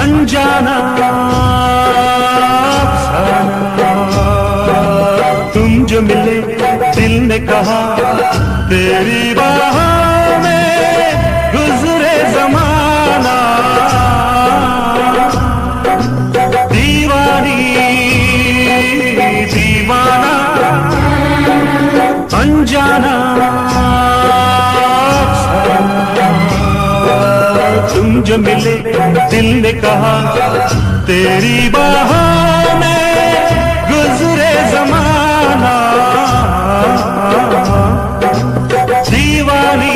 अनजाना अफसाना, तुम जो मिले दिल ने कहा तेरी बाहों में गुजरे जमाना। दीवानी दीवाना अनजाना अफसाना, तुम जो मिले दिल ने कहा तेरी बाहों में गुजरे जमाना। दीवानी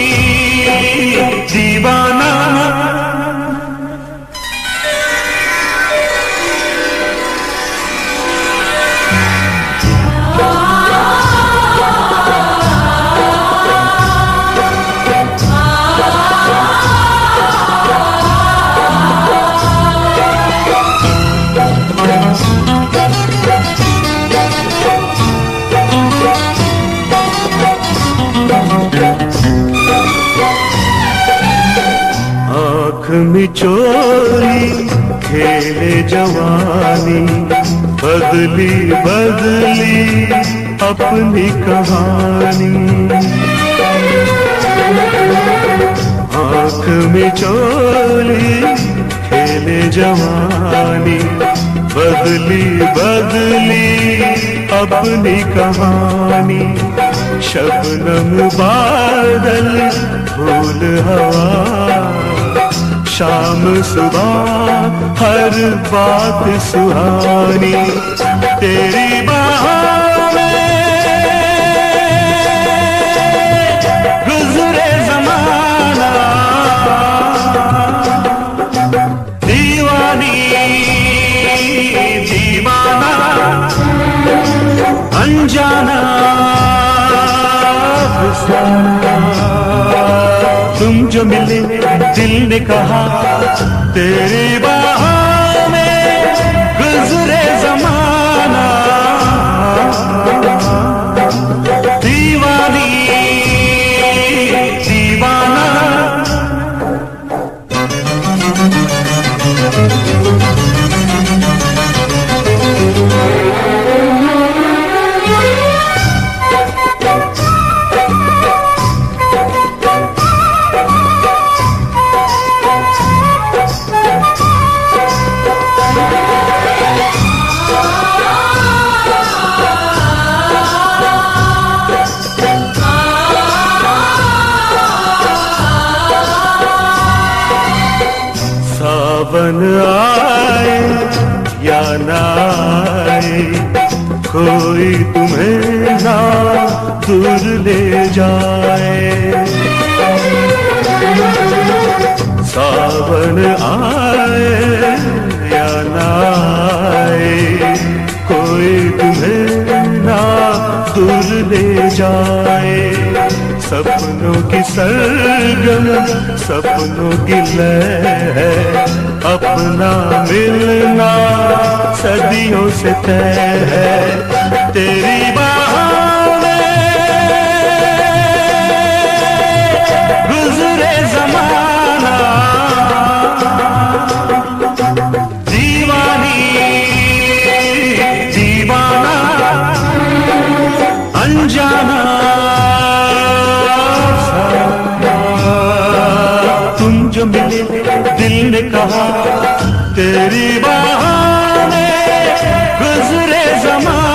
दीवाना आँख में चोरी खेले जवानी, बदली बदली अपनी कहानी। आँख में चोरी खेले जवानी, बदली बदली अपनी कहानी। शबनम बादल फूल हवा, शाम सुबह हर बात सुहानी। तेरी बाहों में गुजरे जमाना। दीवानी दीवाना अनजाना अफसाना, तुम जो मिले दिल ने कहा तेरी बाहों में गुजरे जमाना। दीवानी दीवाना सावन आए या ना आए, कोई तुम्हें ना दूर ले जाए। सावन आए या ना आए, कोई तुम्हें ना दूर ले जाए। सपनों की सरगम सपनों की लय है, अपना मिलना सदियों से तय है। तेरी बाहों में गुजरे जमाना। दीवानी दीवाना अनजाना, तुम जो मिले दिल ने कहा तेरी बाहों में गुजरे जमाना।